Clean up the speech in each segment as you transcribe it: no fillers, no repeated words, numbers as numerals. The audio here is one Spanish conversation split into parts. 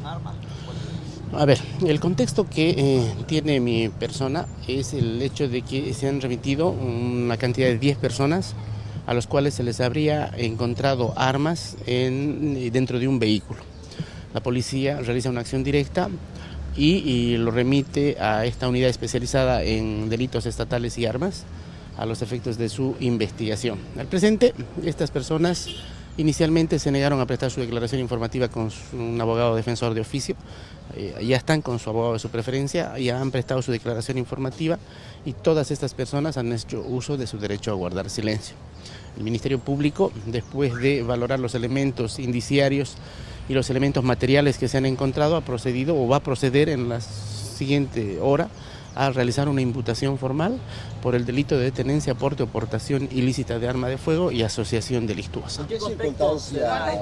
¿Portaban armas? A ver, el contexto que tiene mi persona es el hecho de que se han remitido una cantidad de 10 personas a los cuales se les habría encontrado armas dentro de un vehículo. La policía realiza una acción directa y lo remite a esta unidad especializada en delitos estatales y armas a los efectos de su investigación. Al presente, estas personas inicialmente se negaron a prestar su declaración informativa con un abogado defensor de oficio. Ya están con su abogado de su preferencia, ya han prestado su declaración informativa y todas estas personas han hecho uso de su derecho a guardar silencio. El Ministerio Público, después de valorar los elementos indiciarios y los elementos materiales que se han encontrado, ha procedido o va a proceder en la siguiente hora a realizar una imputación formal por el delito de tenencia, porte o portación ilícita de arma de fuego y asociación delictuosa. ¿En qué circunstancias?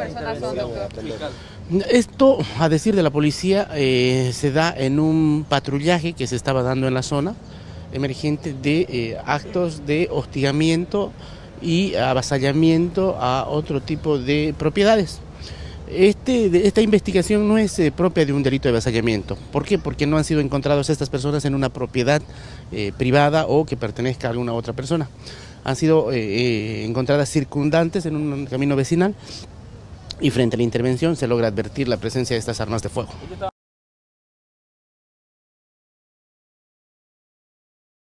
Esto, a decir de la policía, se da en un patrullaje que se estaba dando en la zona emergente de actos de hostigamiento y avasallamiento a otro tipo de propiedades. Esta investigación no es propia de un delito de avasallamiento. ¿Por qué? Porque no han sido encontradas estas personas en una propiedad privada o que pertenezca a alguna otra persona. Han sido encontradas circundantes en un camino vecinal y frente a la intervención se logra advertir la presencia de estas armas de fuego.